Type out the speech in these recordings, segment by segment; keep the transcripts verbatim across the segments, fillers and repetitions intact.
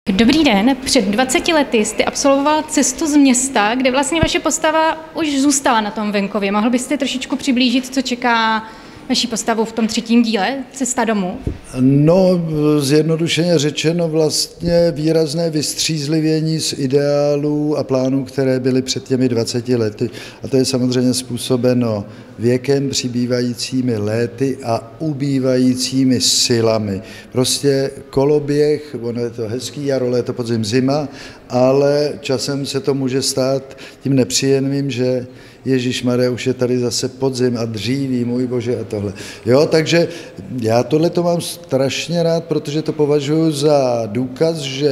Dobrý den, před dvaceti lety jste absolvoval cestu z města, kde vlastně vaše postava už zůstala na tom venkově. Mohl byste trošičku přiblížit, co čeká vaši postavu v tom třetím díle, Cesta domů? No, zjednodušeně řečeno vlastně výrazné vystřízlivění z ideálů a plánů, které byly před těmi dvaceti lety. A to je samozřejmě způsobeno věkem, přibývajícími léty a ubývajícími silami. Prostě koloběh, ono je to hezký jaro, léto, podzim, zima, ale časem se to může stát tím nepříjemným, že Ježišmarja, už je tady zase podzim a dříví, můj bože, a tohle. Jo, takže já tohle to mám strašně rád, protože to považuji za důkaz, že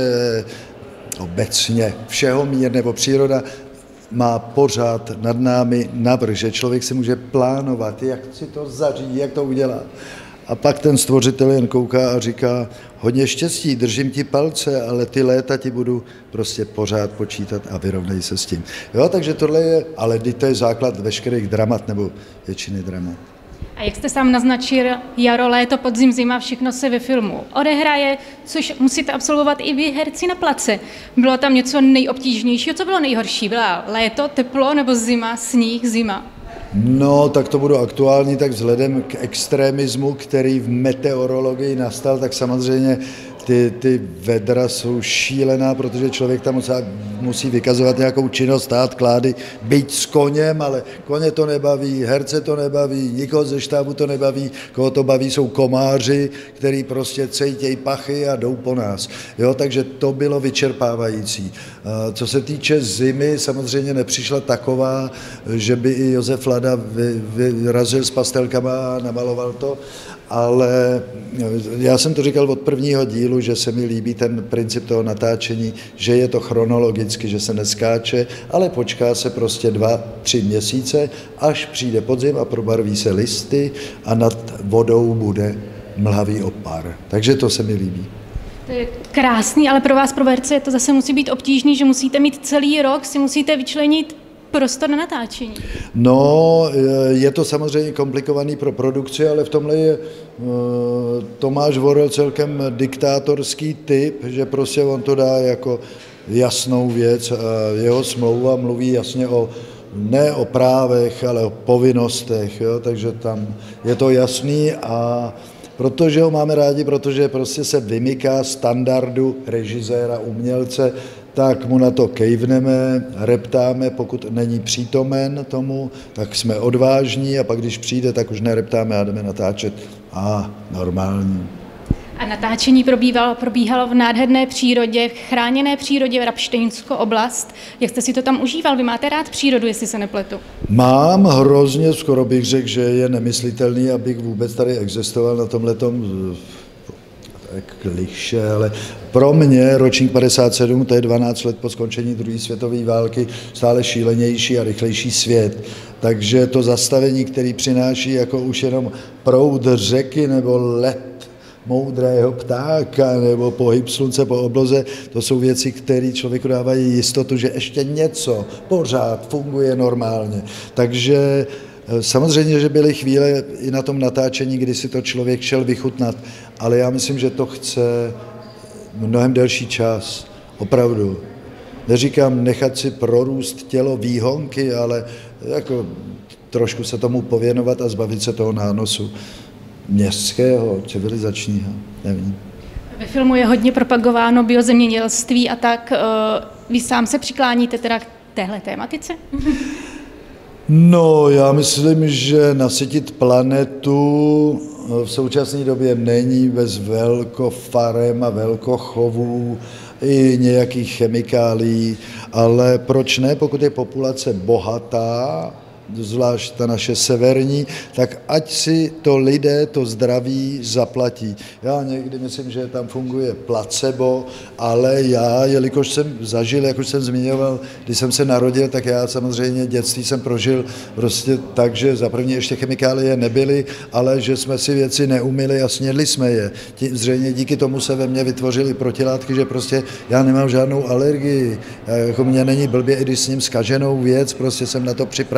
obecně všeho mír nebo příroda má pořád nad námi navrch, že člověk si může plánovat, jak si to zařídí, jak to udělá. A pak ten stvořitel jen kouká a říká, hodně štěstí, držím ti palce, ale ty léta ti budu prostě pořád počítat a vyrovnej se s tím. Jo, takže tohle je, ale to je základ veškerých dramat nebo většiny dramat. A jak jste sám naznačil, jaro, léto, podzim, zima, všechno se ve filmu odehraje, což musíte absolvovat i vy, herci, na place. Bylo tam něco nejobtížnějšího? Co bylo nejhorší? Byla léto, teplo nebo zima, sníh, zima? No, tak to budu aktuální, tak vzhledem k extremismu, který v meteorologii nastal, tak samozřejmě ty, ty vedra jsou šílená, protože člověk tam musí vykazovat nějakou činnost, stát klády, být s koněm, ale koně to nebaví, herce to nebaví, nikoho ze štábu to nebaví, koho to baví jsou komáři, který prostě cejtěj pachy a jdou po nás. Jo, takže to bylo vyčerpávající. Co se týče zimy, samozřejmě nepřišla taková, že by i Josef Lada vyrazil s pastelkama a namaloval to, ale já jsem to říkal od prvního dílu, že se mi líbí ten princip toho natáčení, že je to chronologicky, že se neskáče, ale počká se prostě dva, tři měsíce, až přijde podzim a probarví se listy a nad vodou bude mlhavý opar. Takže to se mi líbí. To je krásný, ale pro vás, pro herce, to zase musí být obtížný, že musíte mít celý rok, si musíte vyčlenit prostor na natáčení. No, je to samozřejmě komplikovaný pro produkci, ale v tomhle je Tomáš Vorel celkem diktátorský typ, že prostě on to dá jako jasnou věc a jeho smlouva mluví jasně o ne o právech, ale o povinnostech, jo? Takže tam je to jasný a protože ho máme rádi, protože prostě se vymyká standardu režiséra, umělce, tak mu na to kejvneme, reptáme, pokud není přítomen tomu, tak jsme odvážní a pak když přijde, tak už nereptáme a jdeme natáčet. A normální. A natáčení probíhalo, probíhalo v nádherné přírodě, v chráněné přírodě Rabštejnsko oblast. Jak jste si to tam užíval? Vy máte rád přírodu, jestli se nepletu? Mám hrozně, skoro bych řekl, že je nemyslitelný, abych vůbec tady existoval na tomhletom klišé, ale pro mě ročník padesát sedm, to je dvanáct let po skončení druhé světové války, stále šílenější a rychlejší svět. Takže to zastavení, který přináší jako už jenom proud řeky nebo let moudrého ptáka nebo pohyb slunce po obloze, to jsou věci, které člověku dávají jistotu, že ještě něco pořád funguje normálně. Takže samozřejmě, že byly chvíle i na tom natáčení, kdy si to člověk šel vychutnat, ale já myslím, že to chce mnohem delší čas, opravdu. Neříkám nechat si prorůst tělo výhonky, ale jako trošku se tomu pověnovat a zbavit se toho nánosu městského, civilizačního, nevím. Ve filmu je hodně propagováno biozemědělství a tak. Vy sám se přikláníte teda k téhle tématice? No, já myslím, že nasytit planetu v současné době není bez velkofarem a velkochovů i nějakých chemikálií, ale proč ne, pokud je populace bohatá, zvlášť ta naše severní, tak ať si to lidé, to zdraví zaplatí. Já někdy myslím, že tam funguje placebo, ale já, jelikož jsem zažil, jak už jsem zmiňoval, když jsem se narodil, tak já samozřejmě dětství jsem prožil prostě tak, že za první ještě chemikálie nebyly, ale že jsme si věci neumili a snědli jsme je. Zřejmě díky tomu se ve mně vytvořily protilátky, že prostě já nemám žádnou alergii. Já, jako mě není blbě, i když s ním zkaženou věc, prostě jsem na to připravený,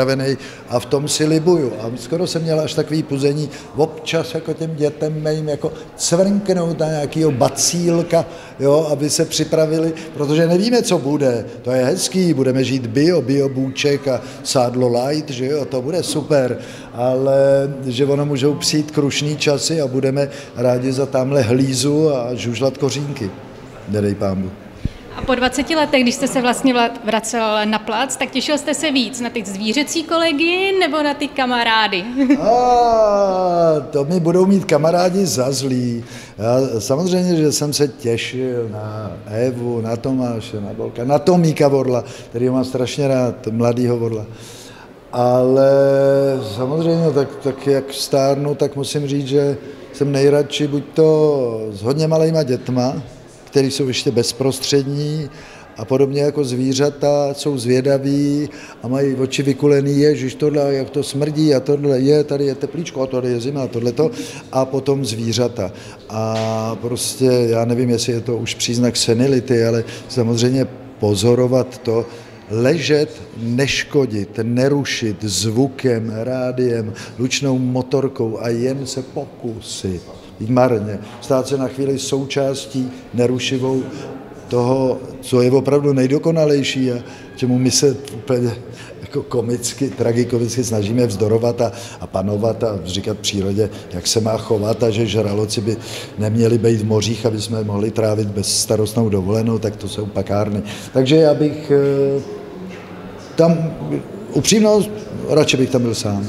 a v tom si libuju. A skoro jsem měl až takový puzení občas jako těm dětem mým jako cvrnknout na nějakýho bacílka, jo, aby se připravili, protože nevíme, co bude. To je hezký, budeme žít bio, bio bůček a sádlo light, že jo, to bude super, ale že ono můžou přijít krušný časy a budeme rádi za tamhle hlízu a žužlat kořínky. Nedej pámbu. A po dvaceti letech, když jste se vlastně vracel na plac, tak těšil jste se víc na ty zvířecí kolegy nebo na ty kamarády? A to mi budou mít kamarádi za zlý. Já, samozřejmě, že jsem se těšil na Evu, na Tomáše, na Bolka, na Tomíka Vorla, který mám strašně rád, mladýho Vorla. Ale samozřejmě, tak, tak jak stárnu, tak musím říct, že jsem nejradši buď to s hodně malejma dětma, který jsou ještě bezprostřední a podobně jako zvířata, jsou zvědaví a mají oči vykulený, ježiš, tohle, jak to smrdí a tohle je, tady je teplíčko a tohle je zima a tohleto a potom zvířata. A prostě já nevím, jestli je to už příznak senility, ale samozřejmě pozorovat to, ležet, neškodit, nerušit zvukem, rádiem, lučnou motorkou a jen se pokusit. Marně. Stát se na chvíli součástí nerušivou toho, co je opravdu nejdokonalejší a čemu my se úplně jako komicky, tragikomicky snažíme vzdorovat a, a panovat a říkat přírodě, jak se má chovat a že žraloci by neměli být v mořích, aby jsme mohli trávit bezstarostnou dovolenou, tak to jsou pakárny. Takže já bych tam, upřímnost, radši bych tam byl sám.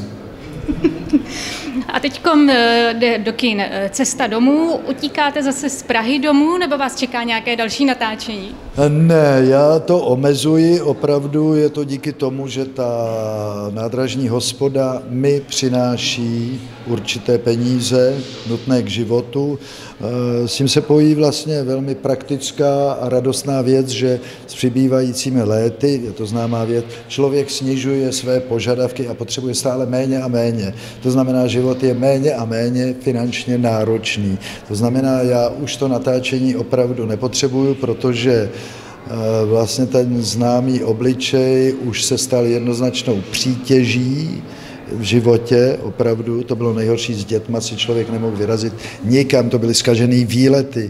A teď jde do kin Cesta domů. Utíkáte zase z Prahy domů, nebo vás čeká nějaké další natáčení? Ne, já to omezuji, opravdu je to díky tomu, že ta nádražní hospoda mi přináší určité peníze nutné k životu. S tím se pojí vlastně velmi praktická a radostná věc, že s přibývajícími léty, je to známá věc, člověk snižuje své požadavky a potřebuje stále méně a méně. To znamená, život je méně a méně finančně náročný. To znamená, já už to natáčení opravdu nepotřebuju, protože vlastně ten známý obličej už se stal jednoznačnou přítěží v životě, opravdu, to bylo nejhorší, s dětma si člověk nemohl vyrazit nikam, to byly zkažený výlety.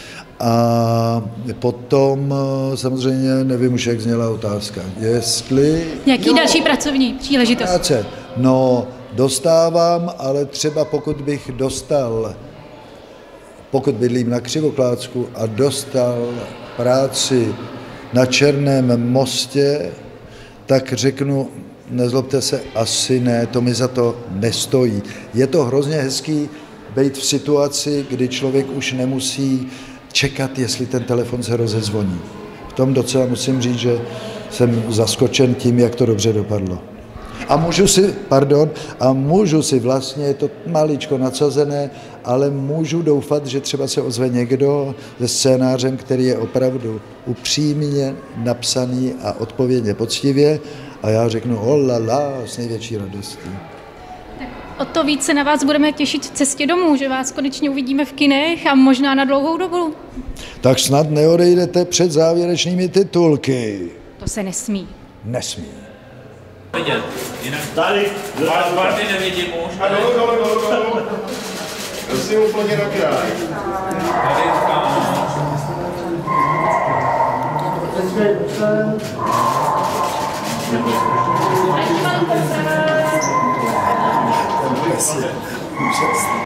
A potom samozřejmě, nevím už, jak zněla otázka, jestli... Jaký jo, další pracovní příležitost? Práce. No, dostávám, ale třeba pokud bych dostal, pokud bydlím na Křivoklátsku a dostal práci na Černém mostě, tak řeknu, nezlobte se, asi ne, to mi za to nestojí. Je to hrozně hezký být v situaci, kdy člověk už nemusí čekat, jestli ten telefon se rozezvoní. V tom docela musím říct, že jsem zaskočen tím, jak to dobře dopadlo. A můžu si, pardon, a můžu si vlastně, je to maličko nadsazené, ale můžu doufat, že třeba se ozve někdo se scénářem, který je opravdu upřímně napsaný a odpovědně poctivě a já řeknu olala s největší radostí. O to víc se na vás budeme těšit v Cestě domů, že vás konečně uvidíme v kinech a možná na dlouhou dobu. Tak snad neodejdete před závěrečnými titulky. To se nesmí. Nesmí. Vidět. Jinak tady, vás barvy nevidím už. A dolů, dolů, dolů, dolů. Prosím úplně na kraj. Tady,